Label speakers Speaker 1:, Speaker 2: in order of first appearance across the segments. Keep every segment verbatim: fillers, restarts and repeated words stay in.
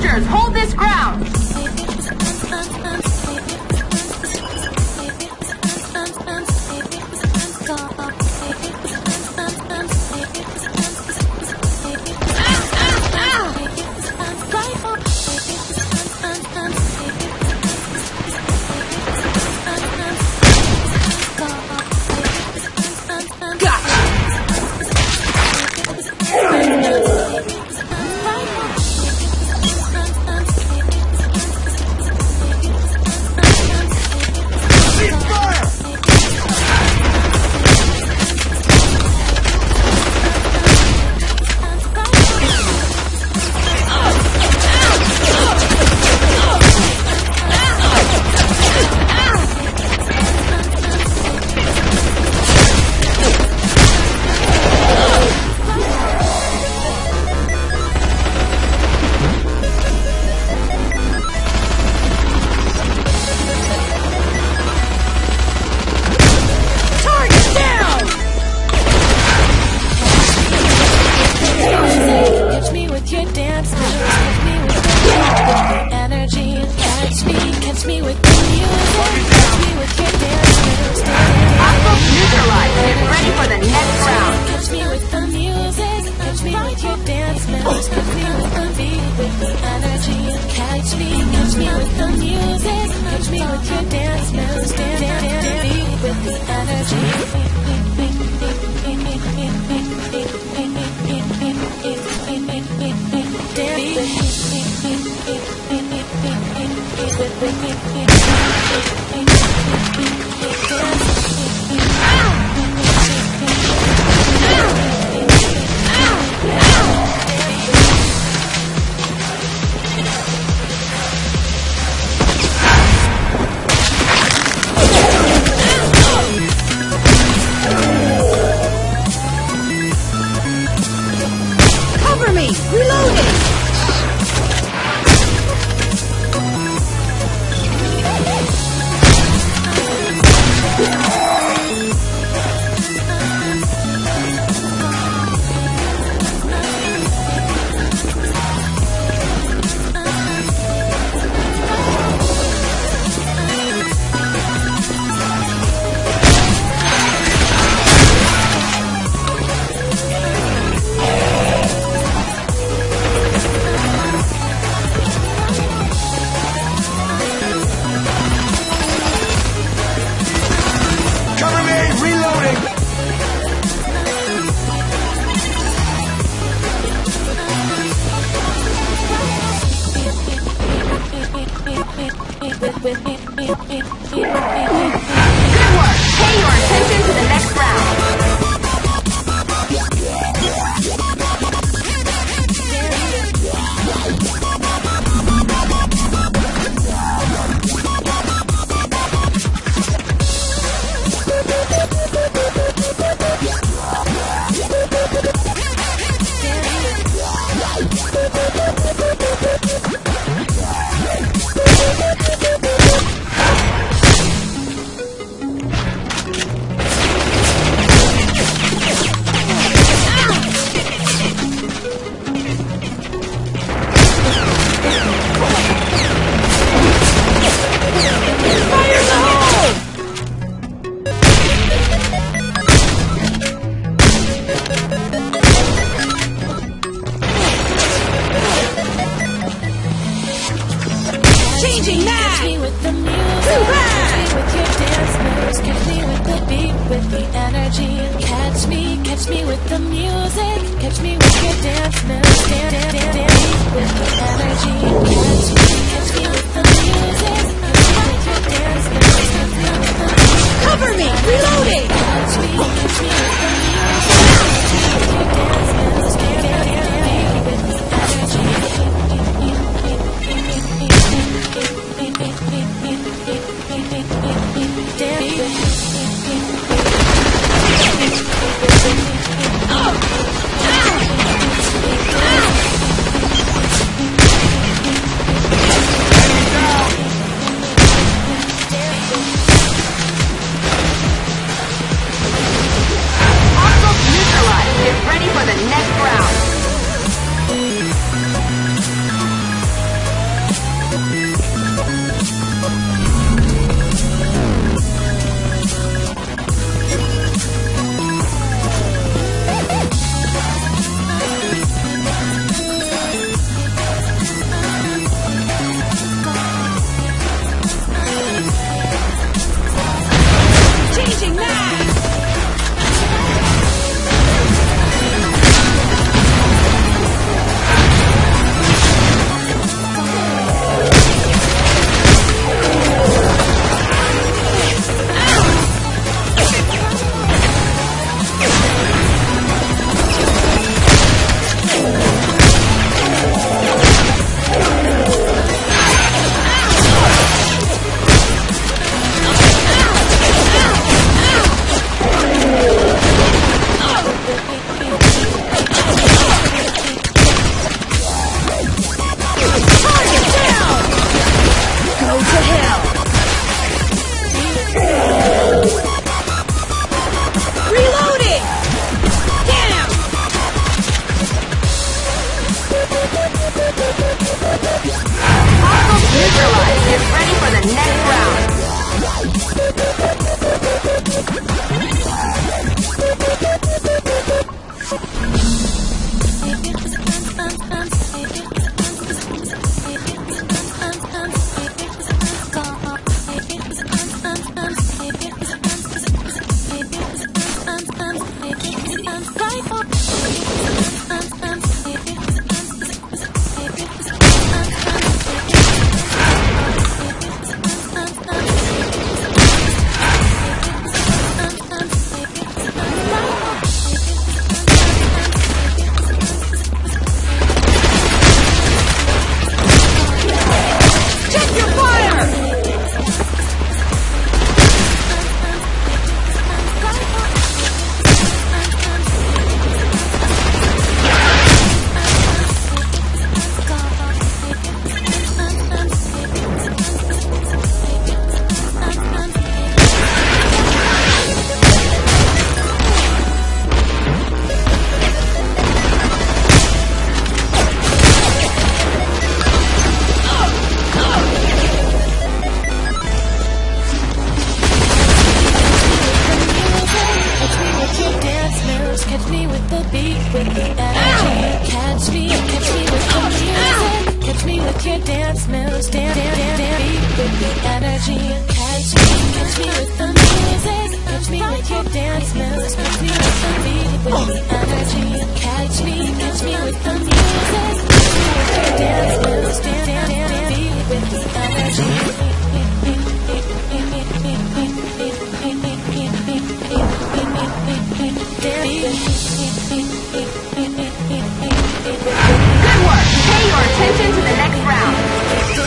Speaker 1: Soldiers, hold this ground! your dance moves, dance, dance, dance, beat with the energy. Catch me, catch me with the music. Catch me with your dance moves. Catch me with the beat with the energy. Catch me, catch me with the music. Catch me with your dance moves, dance, dance, dance, beat with the energy.
Speaker 2: Good work! Pay your attention to the next round.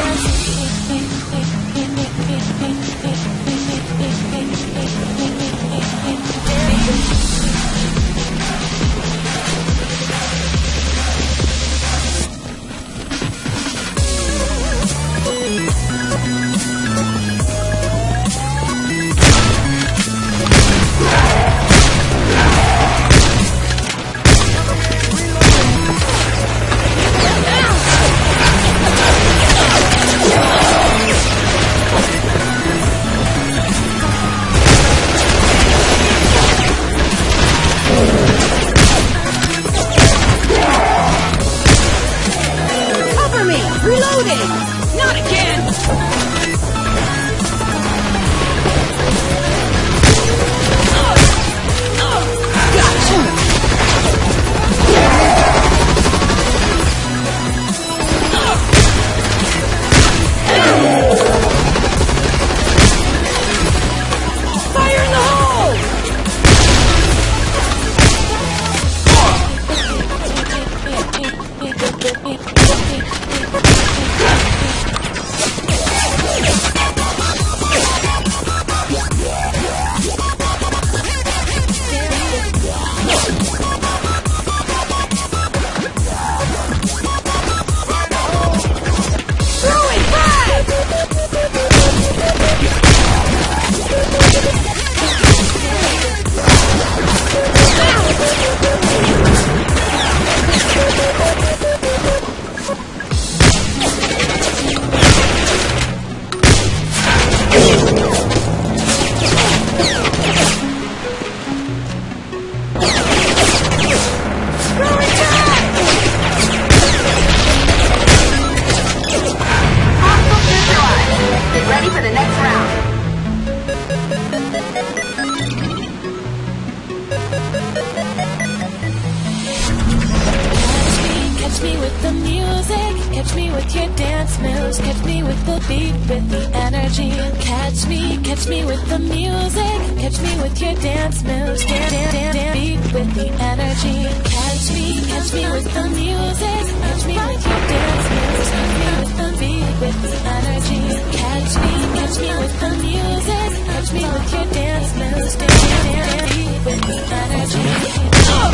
Speaker 1: Catch me with the music, catch me with your dance moves, catch me with the beat, with the energy. Catch me, catch me with the music, catch me with your dance moves, dance, dance, dance, beat with the energy. Catch me, catch me with the music, catch me with your dance moves, catch me with the beat, with the energy. Catch me, catch me with the music, catch me with your dance moves, dance, dance, dance, beat with the energy.
Speaker 2: Oh!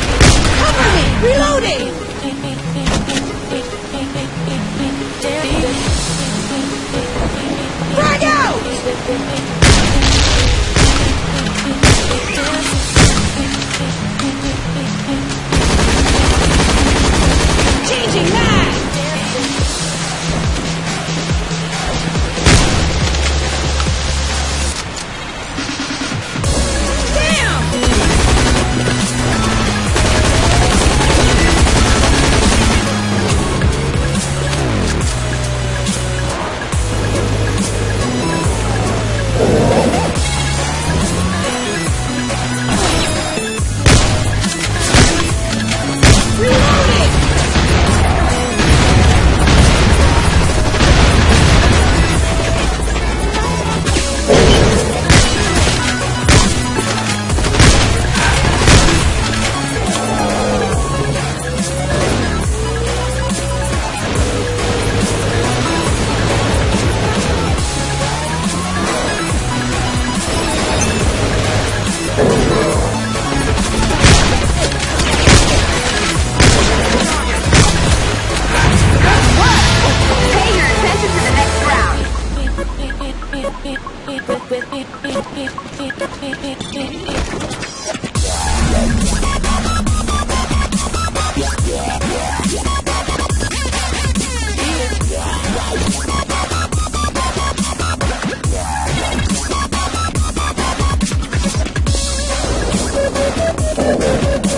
Speaker 2: Cover me! Reloading! Frag out! Changing mag!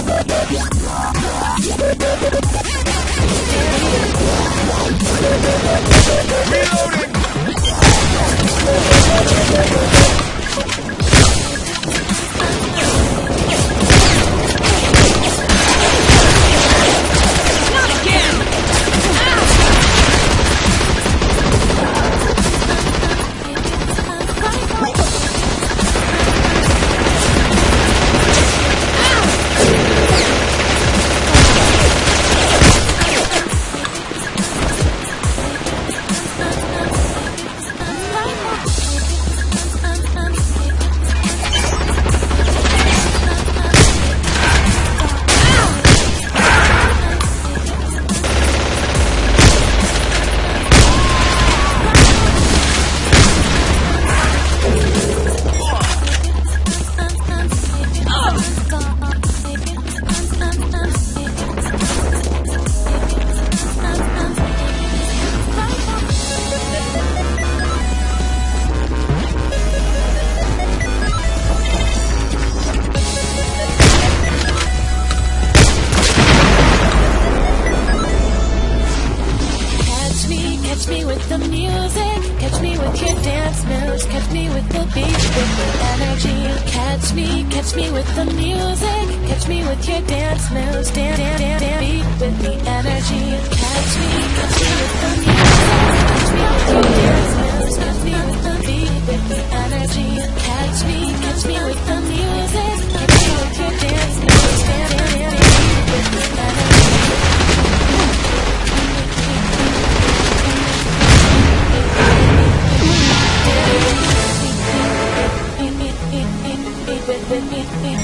Speaker 1: Yeah. Catch me with the music, catch me with your dance moves, catch me with the beat, with the energy. Catch me, catch me with the music, catch me with your dance moves, dance, dance, dance, beat with the energy. Catch me, catch me with the music, catch me with your dance moves, catch me with the beat with the energy. Catch me, catch me with the music, catch me with your dance moves, dance, dance, dance, beat with the energy. With, with, with, with,